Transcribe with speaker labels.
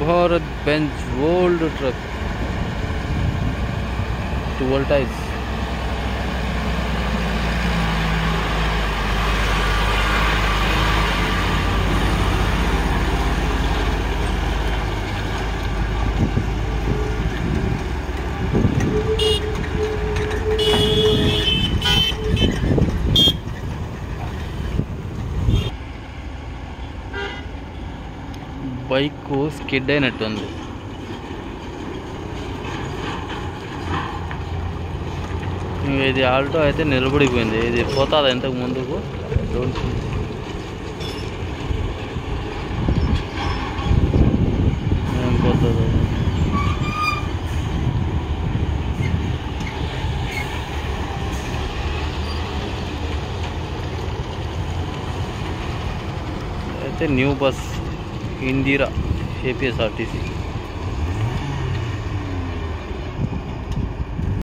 Speaker 1: Bharat Benz old truck 12 tyres. Bike skid అయినట్టుంది. ఇది Alto అయితే నిలబడిపోయింది. ఇది పోతుంది ఇంతకు ముందుకు. డోంట్ ఏం పోతుంది. అయితే న్యూ బస్ ఇందిరా ఏపీఎస్ఆర్టీసీ.